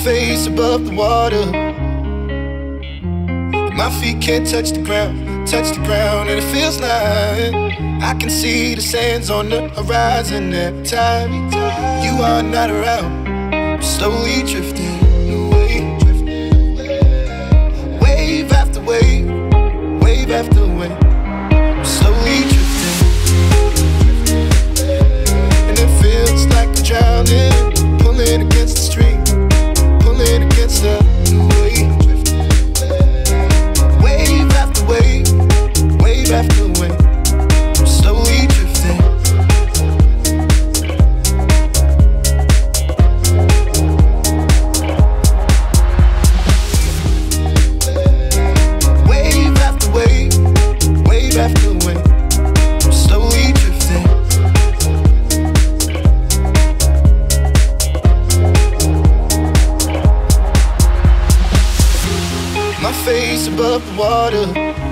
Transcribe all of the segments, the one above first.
face above the water. My feet can't touch the ground, and it feels like I can see the sands on the horizon every time you are not around. I'm slowly drifting away, wave after wave, wave after wave. I'm slowly drifting, and it feels like I'm drowning, pulling against the stream, pulling against the wave. Wave after wave, wave after wave, I'm slowly drifting. Wave after wave, wave after wave, I'm slowly drifting. My face above the water.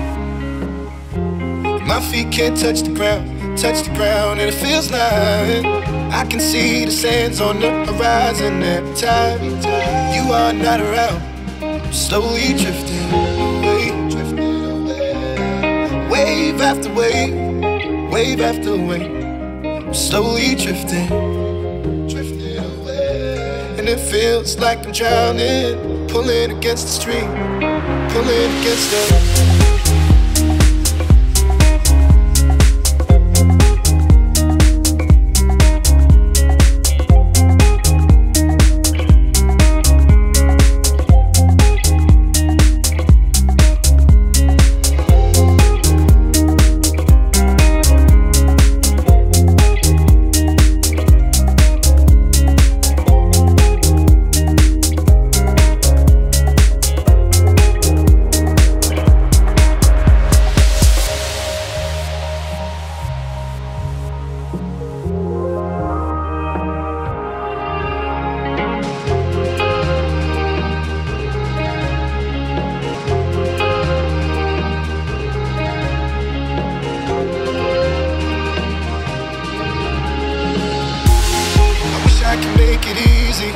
My feet can't touch the ground, and it feels like I can see the sands on the horizon every time you are not around. I'm slowly drifting away, wave after wave, wave after wave. I'm slowly drifting, and it feels like I'm drowning, pulling against the stream, pulling against the. I can make it easy,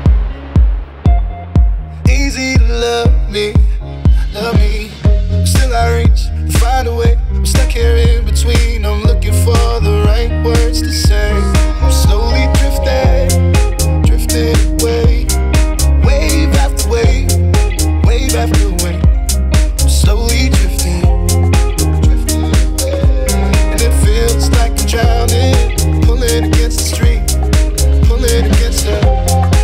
easy to love me, love me. Still I reach, find a way. I'm stuck here in between. I'm looking for the right words to say. I'm slowly drifting, drifting away, wave after wave, wave after wave. I'm slowly drifting, and it feels like I'm drowning, pulling against the stream, pulling against the.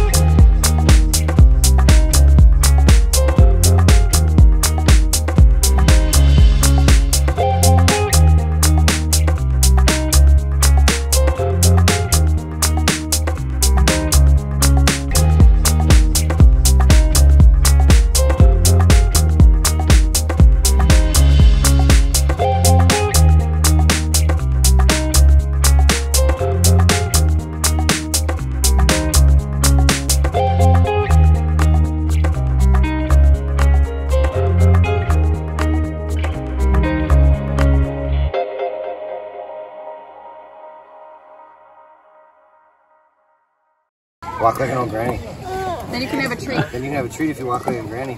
Walk like an old granny. Then you can have a treat. Then you can have a treat if you walk like a granny.